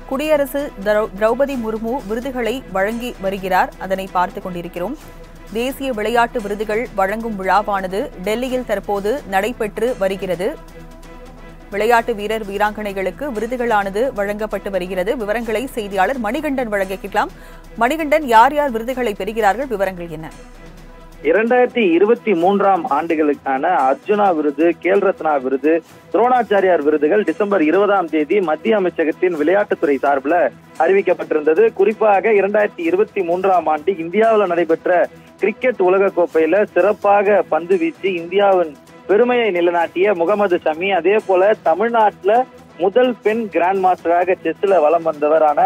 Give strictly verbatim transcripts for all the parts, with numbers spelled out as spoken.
குடியரசு திரௌபதி முர்மு விருதுகளை வழங்கி வருகிறார். அதனை பார்த்துக் கொண்டிருக்கிறோம். தேசிய விளையாட்டு விருதுகள் வழங்கும் விழாவானது டெல்லியில் தற்போது நடைபெற்று வருகிறது. விளையாட்டு வீரர் வீராங்கனைகளுக்கு விருதுகளானது வழங்கப்பட்டு வருகிறது. விவரங்களை செய்தியாளர் மணிகண்டன் வழங்க கேட்கலாம். மணிகண்டன், யார் யார் விருதுகளை பெறுகிறார்கள்? விவரங்கள் என்ன? இரண்டாயிரத்தி இருபத்தி மூன்றாம் ஆண்டுகளுக்கான அர்ஜுனா விருது, கேல் ரத்னா விருது, துரோணாச்சாரியார் விருதுகள் டிசம்பர் இருபதாம் தேதி மத்திய அமைச்சகத்தின் விளையாட்டுத்துறை சார்பில் அறிவிக்கப்பட்டிருந்தது. குறிப்பாக இரண்டாயிரத்தி இருபத்தி மூன்றாம் ஆண்டு இந்தியாவில் நடைபெற்ற கிரிக்கெட் உலக கோப்பையில சிறப்பாக பந்து வீசி இந்தியாவின் பெருமையை நிலைநாட்டிய முகமது ஷமி, அதே போல தமிழ்நாட்டுல முதல் பெண் கிராண்ட் மாஸ்டராக செஸ்ல வலம் வந்தவரான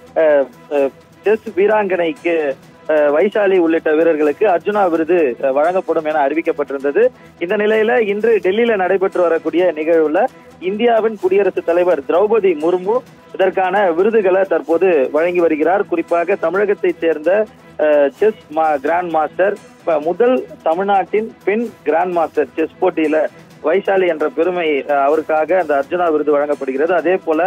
செஸ் வீராங்கனைக்கு வைசாலி உள்ளிட்ட வீரர்களுக்கு அர்ஜுனா விருது வழங்கப்படும் என அறிவிக்கப்பட்டிருந்தது. இந்த நிலையில இன்று டெல்லியில நடைபெற்று வரக்கூடிய நிகழ்வுல இந்தியாவின் குடியரசுத் தலைவர் திரௌபதி முர்மு இதற்கான விருதுகளை தற்போது வழங்கி வருகிறார். குறிப்பாக தமிழகத்தை சேர்ந்த செஸ் கிராண்ட் மாஸ்டர், முதல் தமிழ்நாட்டின் பெண் கிராண்ட் மாஸ்டர் செஸ் போட்டியில வைசாலி என்ற பெருமை அவருக்காக அந்த அர்ஜுனா விருது வழங்கப்படுகிறது. அதே போல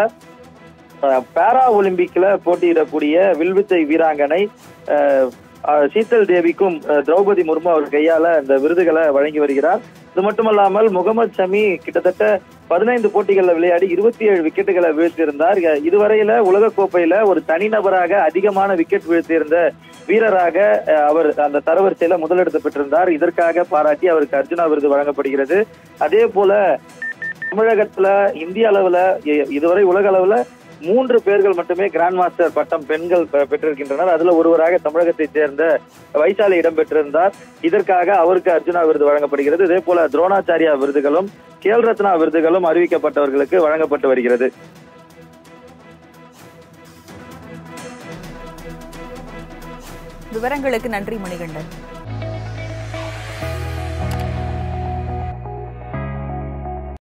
பாரா ஒலிம்பிக்ல போட்டியிடக்கூடிய வில்வித்தை வீராங்கனை சீத்தல் தேவிக்கும் திரௌபதி முர்மு அவர் கையால இந்த விருதுகளை வழங்கி வருகிறார். இது மட்டுமல்லாமல் முகமது ஷமி கிட்டத்தட்ட பதினைந்து போட்டிகளில் விளையாடி இருபத்தி ஏழு விக்கெட்டுகளை வீழ்த்தியிருந்தார். இதுவரையில உலகக்கோப்பையில ஒரு தனிநபராக அதிகமான விக்கெட் வீழ்த்தியிருந்த வீரராக அவர் அந்த தரவரிசையில முதலிடத்தை பெற்றிருந்தார். இதற்காக பாராட்டி அவருக்கு அர்ஜுனா விருது வழங்கப்படுகிறது. அதே போல தமிழகத்துல இந்திய அளவுல இதுவரை உலக அளவுல மூன்று பேர்கள் மட்டுமே கிராண்ட் மாஸ்டர் பட்டம் பெண்கள் பெற்றிருக்கின்றனர். அதுல ஒருவராக தமிழகத்தை சேர்ந்த வைசாலி இடம்பெற்றிருந்தார். இதற்காக அவருக்கு அர்ஜுனா விருது வழங்கப்படுகிறது. இதே போல துரோணாச்சாரியா விருதுகளும் கேல் ரத்னா விருதுகளும் அறிவிக்கப்பட்டவர்களுக்கு வழங்கப்பட்டு வருகிறது. விவரங்களுக்கு நன்றி மணிகண்டன்.